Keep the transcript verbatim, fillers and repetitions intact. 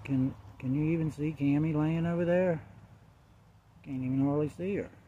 Can can you even see Cami laying over there? Can't even hardly see her.